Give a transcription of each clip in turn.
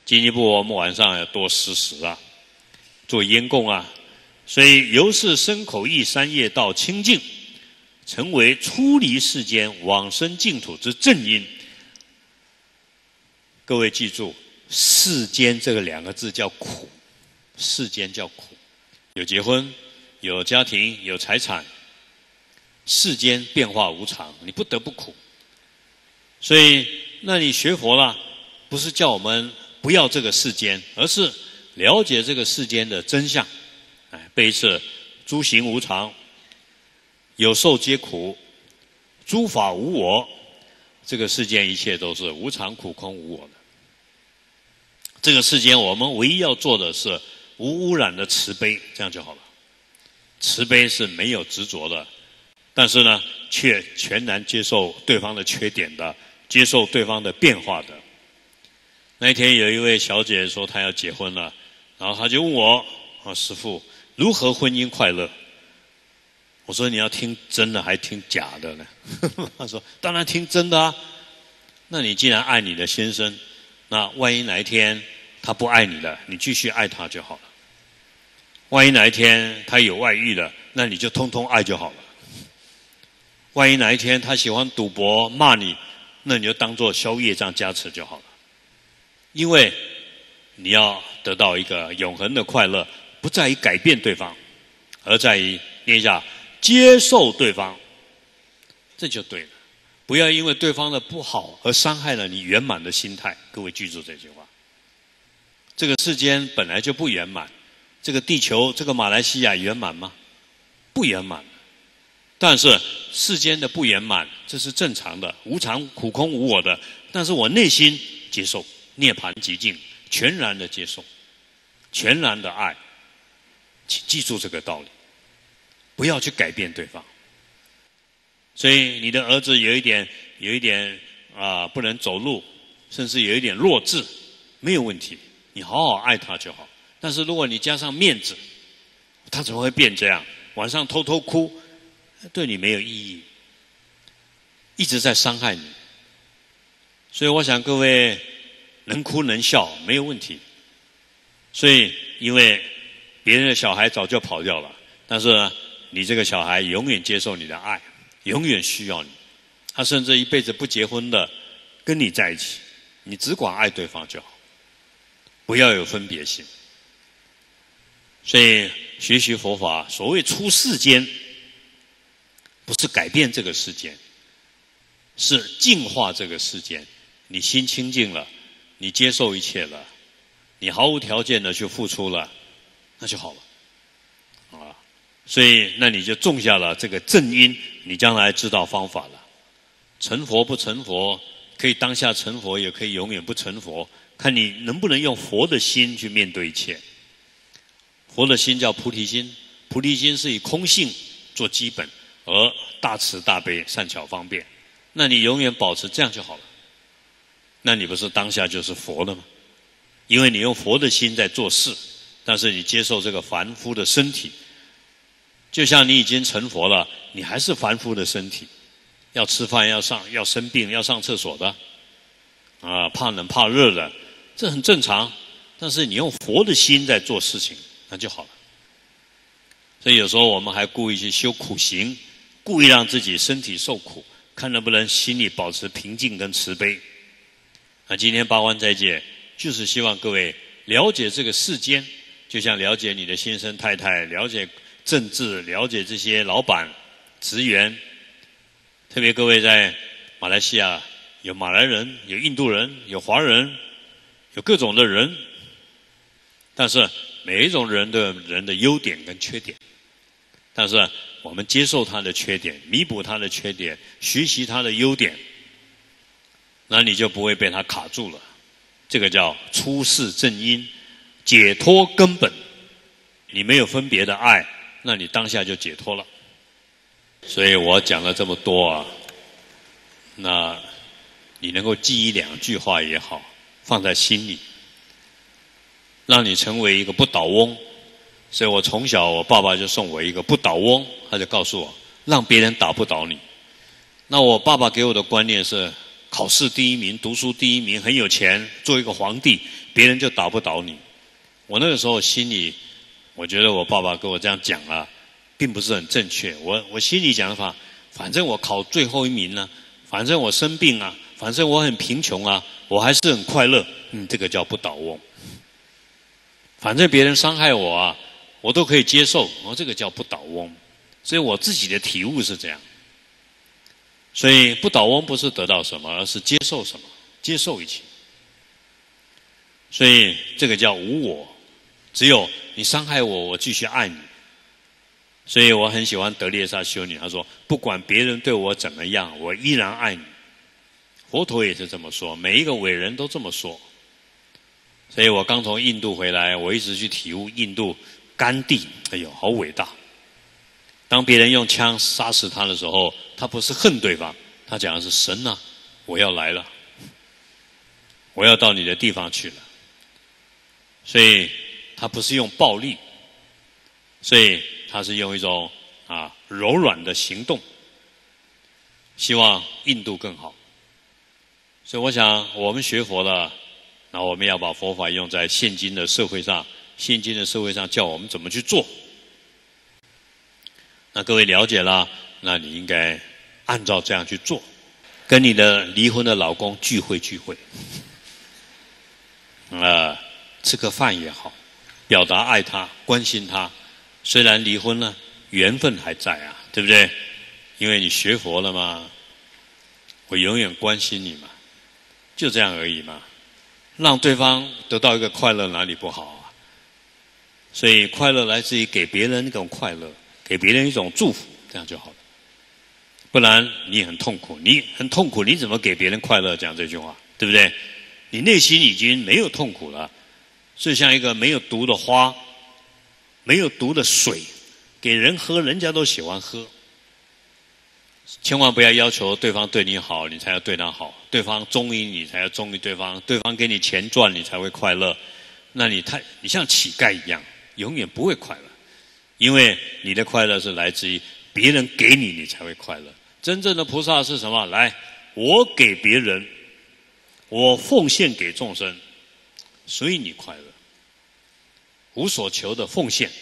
进一步我们晚上要多施食啊，做烟供啊。所以由是身口意三业道清净，成为出离世间往生净土之正因。各位记住，世间这个两个字叫苦，世间叫苦，有结婚，有家庭，有财产，世间变化无常，你不得不苦。所以，那你学佛了，不是叫我们不要这个世间，而是了解这个世间的真相。背一次：诸行无常，有受皆苦，诸法无我。这个世间一切都是无常、苦、空、无我的。这个世间我们唯一要做的是无污染的慈悲，这样就好了。慈悲是没有执着的，但是呢，却全然接受对方的缺点的，接受对方的变化的。那一天有一位小姐说她要结婚了，然后她就问我：师父，如何婚姻快乐？我说你要听真的还听假的呢？她说当然听真的啊。那你既然爱你的先生，那万一哪一天他不爱你了，你继续爱他就好了。万一哪一天他有外遇了，那你就通通爱就好了。万一哪一天他喜欢赌博骂你，那你就当作消业障加持就好了。因为你要得到一个永恒的快乐，不在于改变对方，而在于念一下接受对方，这就对了。不要因为对方的不好而伤害了你圆满的心态。各位记住这句话。这个世间本来就不圆满，这个地球，这个马来西亚圆满吗？不圆满。但是世间的不圆满，这是正常的，无常、苦、空、无我的。但是我内心接受，涅槃极境，全然的接受，全然的爱。请记住这个道理，不要去改变对方。所以你的儿子有一点不能走路，甚至有一点弱智，没有问题，你好好爱他就好。但是如果你加上面子，他怎么会变这样？晚上偷偷哭，对你没有意义，一直在伤害你。所以我想各位能哭能笑没有问题。所以因为别人的小孩早就跑掉了，但是呢，你这个小孩永远接受你的爱，永远需要你。他甚至一辈子不结婚的跟你在一起，你只管爱对方就好，不要有分别心。所以学习佛法，所谓出世间，不是改变这个世间，是净化这个世间。你心清净了，你接受一切了，你毫无条件的去付出了，那就好了啊。所以那你就种下了这个正因，你将来知道方法了。成佛不成佛，可以当下成佛，也可以永远不成佛，看你能不能用佛的心去面对一切。佛的心叫菩提心，菩提心是以空性做基本，而大慈大悲善巧方便，那你永远保持这样就好了。那你不是当下就是佛了吗？因为你用佛的心在做事，但是你接受这个凡夫的身体，就像你已经成佛了，你还是凡夫的身体，要吃饭要生病要上厕所的啊，怕冷怕热的，这很正常。但是你用佛的心在做事情，那就好了。所以有时候我们还故意去修苦行，故意让自己身体受苦，看能不能心里保持平静跟慈悲。那今天八关斋戒就是希望各位了解这个世间，就像了解你的先生太太，了解政治，了解这些老板职员。特别各位在马来西亚，有马来人，有印度人，有华人，有各种的人，但是每一种人都有人的优点跟缺点，但是我们接受他的缺点，弥补他的缺点，学习他的优点，那你就不会被他卡住了。这个叫出世正因，解脱根本。你没有分别的爱，那你当下就解脱了。所以我讲了这么多啊，那你能够记一两句话也好，放在心里，让你成为一个不倒翁。所以我从小我爸爸就送我一个不倒翁，他就告诉我让别人打不倒你。那我爸爸给我的观念是考试第一名，读书第一名，很有钱，做一个皇帝， 别人就打不倒你。我那个时候心里，我觉得我爸爸跟我这样讲啊，并不是很正确。我心里讲法，反正我考最后一名啊，反正我生病啊，反正我很贫穷啊，我还是很快乐。这个叫不倒翁。反正别人伤害我啊，我都可以接受，这个叫不倒翁。所以我自己的体悟是这样。所以不倒翁不是得到什么，而是接受什么，接受一切。所以这个叫无我，只有你伤害我，我继续爱你。所以我很喜欢德列莎修女，她说不管别人对我怎么样，我依然爱你。佛陀也是这么说，每一个伟人都这么说。所以我刚从印度回来，我一直去体悟印度甘地，哎呦，好伟大！当别人用枪杀死他的时候，他不是恨对方，他讲的是神啊，我要来了，我要到你的地方去了。所以他不是用暴力，所以他是用一种柔软的行动，希望印度更好。所以我想我们学佛了，那我们要把佛法用在现今的社会上，现今的社会上叫我们怎么去做。那各位了解了，那你应该按照这样去做，跟你的离婚的老公聚会，吃个饭也好，表达爱他，关心他。虽然离婚了，缘分还在啊，对不对？因为你学佛了嘛，我永远关心你嘛，就这样而已嘛。让对方得到一个快乐，哪里不好啊？所以快乐来自于给别人一种快乐，给别人一种祝福，这样就好了。不然你很痛苦，你怎么给别人快乐？讲这句话，对不对？你内心已经没有痛苦了，就像一个没有毒的花，没有毒的水，给人喝，人家都喜欢喝。千万不要要求对方对你好，你才要对他好；对方忠于你，才要忠于对方；对方给你钱赚，你才会快乐。那你像乞丐一样，永远不会快乐，因为你的快乐是来自于别人给你，你才会快乐。真正的菩萨是什么？来，我给别人，我奉献给众生，所以你快乐，无所求的奉献。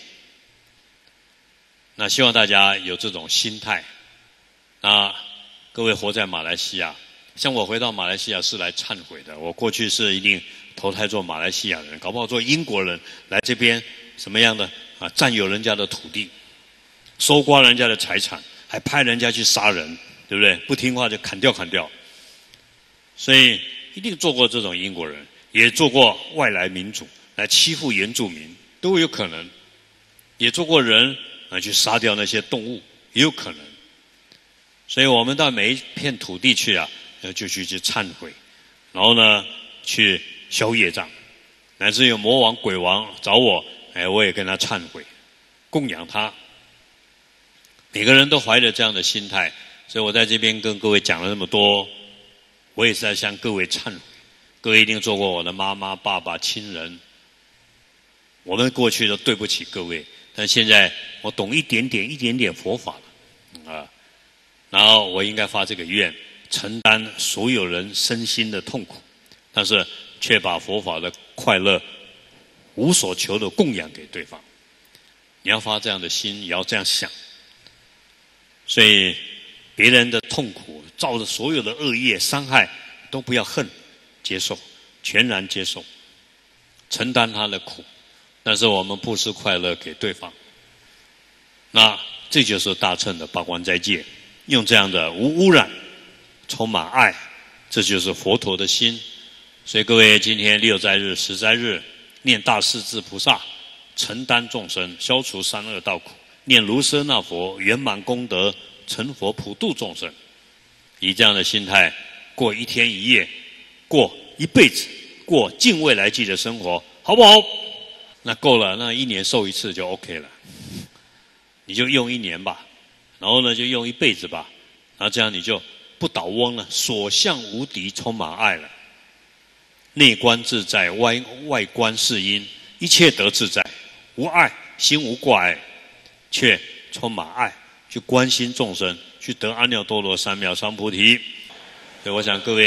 那希望大家有这种心态。那各位活在马来西亚，像我回到马来西亚是来忏悔的。我过去是一定投胎做马来西亚人，搞不好做英国人来这边什么样的占有人家的土地，搜刮人家的财产，还派人家去杀人，对不对？不听话就砍掉。所以一定做过这种英国人，也做过外来民主来欺负原住民，都有可能。也做过人去杀掉那些动物，也有可能。所以我们到每一片土地去就去忏悔，然后呢去消业障，乃至有魔王鬼王找我，我也跟他忏悔，供养他。每个人都怀着这样的心态，所以我在这边跟各位讲了那么多，我也是在向各位忏悔。各位一定做过我的妈妈、爸爸、亲人，我们过去都对不起各位，但现在我懂一点点佛法了然后我应该发这个愿，承担所有人身心的痛苦，但是却把佛法的快乐无所求的供养给对方。你要发这样的心，也要这样想。所以别人的痛苦，造的所有的恶业伤害，都不要恨，接受，全然接受，承担他的苦，但是我们布施快乐给对方。那这就是大乘的八关斋戒，用这样的无污染、充满爱，这就是佛陀的心。所以各位今天6斋日、10斋日，念大势至菩萨，承担众生，消除三恶道苦，念卢舍那佛，圆满功德，成佛普度众生。以这样的心态过一天一夜，过一辈子，过尽未来际的生活，好不好？那够了，那1年受1次就 OK 了。你就用1年吧，然后呢就用一辈子吧，然后这样你就不倒翁了，所向无敌，充满爱了。内观自在，外观是因，一切得自在，无爱，心无挂碍，却充满爱，去关心众生，去得阿耨多罗三藐三菩提。所以我想各位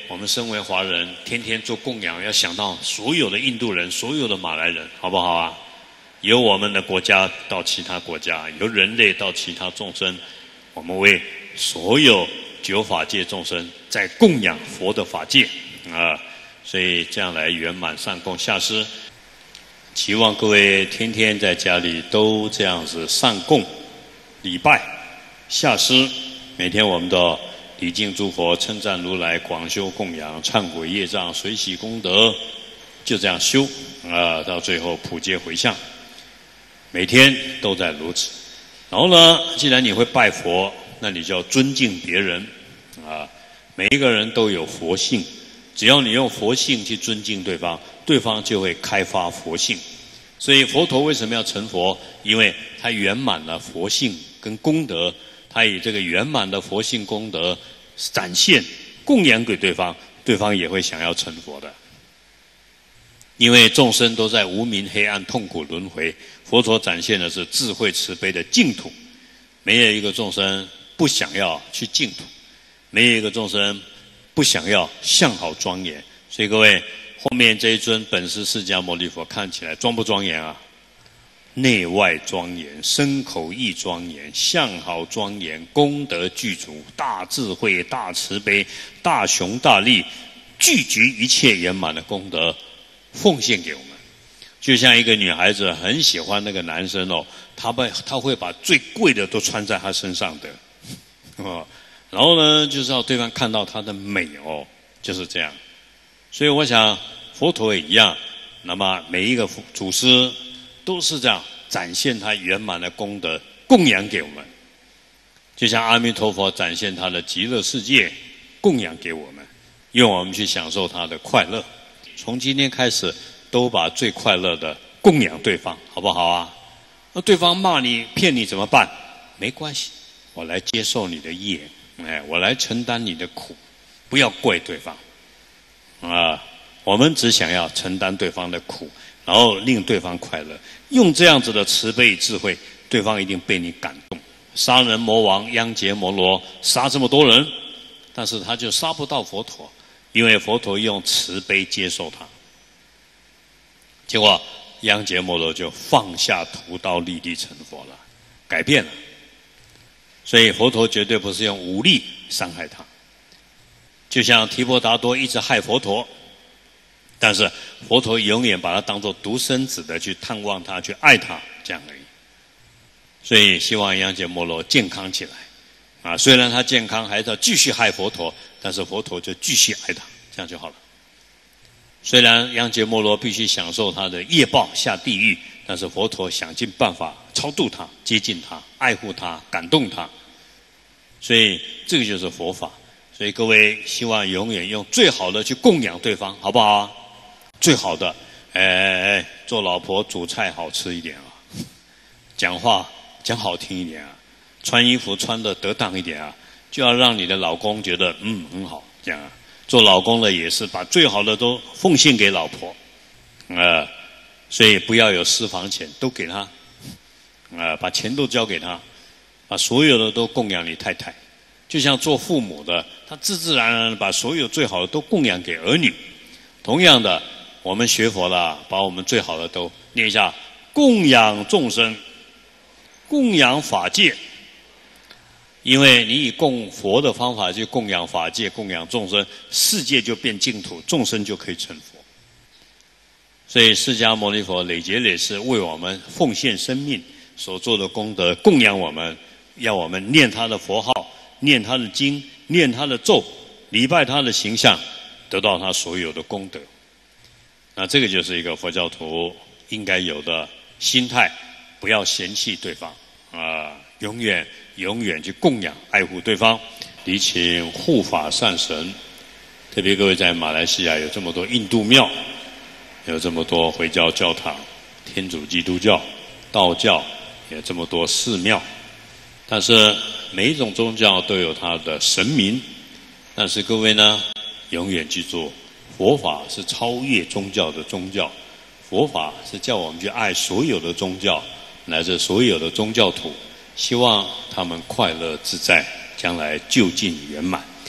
我们身为华人，天天做供养，要想到所有的印度人，所有的马来人，好不好啊？由我们的国家到其他国家，由人类到其他众生，我们为所有九法界众生在供养佛的法界啊，所以这样来圆满上供下施。期望各位天天在家里都这样子上供、礼拜、下施，每天我们都礼敬诸佛，称赞如来，广修供养，忏悔业障，随喜功德，就这样修啊，到最后普皆回向。每天都在如此。然后呢，既然你会拜佛，那你就要尊敬别人啊。每一个人都有佛性，只要你用佛性去尊敬对方，对方就会开发佛性。所以佛陀为什么要成佛？因为他圆满了佛性跟功德，他以这个圆满的佛性功德展现供养给对方，对方也会想要成佛的。因为众生都在无明黑暗痛苦轮回，佛陀展现的是智慧慈悲的净土，没有一个众生不想要去净土，没有一个众生不想要相好庄严。所以各位，后面这一尊本师释迦牟尼佛看起来庄不庄严啊？内外庄严，身口意庄严，相好庄严，功德具足，大智慧，大慈悲，大雄大力，聚集一切圆满的功德奉献给我们。就像一个女孩子很喜欢那个男生哦，她会把最贵的都穿在他身上的哦，然后呢，就是要对方看到她的美哦，就是这样。所以我想佛陀也一样，那么每一个祖师都是这样展现他圆满的功德供养给我们，就像阿弥陀佛展现他的极乐世界供养给我们，用我们去享受他的快乐。从今天开始都把最快乐的供养对方，好不好啊？那对方骂你骗你怎么办？没关系，我来接受你的业，我来承担你的苦，不要怪对方啊！我们只想要承担对方的苦，然后令对方快乐，用这样子的慈悲与智慧，对方一定被你感动。杀人魔王央杰摩罗杀这么多人，但是他就杀不到佛陀，因为佛陀用慈悲接受他。结果央杰摩罗就放下屠刀立地成佛了，改变了。所以佛陀绝对不是用武力伤害他，就像提婆达多一直害佛陀，但是佛陀永远把他当作独生子的去探望他，去爱他，这样而已。所以希望央杰摩罗健康起来啊！虽然他健康还是要继续害佛陀，但是佛陀就继续爱他，这样就好了。虽然央杰摩罗必须享受他的业报下地狱，但是佛陀想尽办法超度他，接近他，爱护他，感动他。所以这个就是佛法。所以各位希望永远用最好的去供养对方，好不好啊？最好的，做老婆煮菜好吃一点啊，讲话讲好听一点啊，穿衣服穿得得当一点啊，就要让你的老公觉得很好，这样啊。做老公的也是把最好的都奉献给老婆，所以不要有私房钱，都给他，把钱都交给他，把所有的都供养你太太。就像做父母的，他自自然然把所有最好的都供养给儿女。同样的，我们学佛的，把我们最好的都念一下：供养众生，供养法界。因为你以供佛的方法去供养法界、供养众生，世界就变净土，众生就可以成佛。所以释迦牟尼佛累劫累世为我们奉献生命所做的功德，供养我们，要我们念他的佛号，念他的经，念他的咒，礼拜他的形象，得到他所有的功德。那这个就是一个佛教徒应该有的心态，不要嫌弃对方啊，永远去供养爱护对方，礼请护法善神。特别各位在马来西亚有这么多印度庙，有这么多回教教堂，天主基督教、道教也这么多寺庙，但是每一种宗教都有它的神明。但是各位呢，永远记住，佛法是超越宗教的宗教，佛法是叫我们去爱所有的宗教，乃至所有的宗教徒，希望他们快乐自在，将来就近圆满。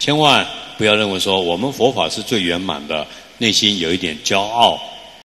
千万不要认为说我们佛法是最圆满的，内心有一点骄傲。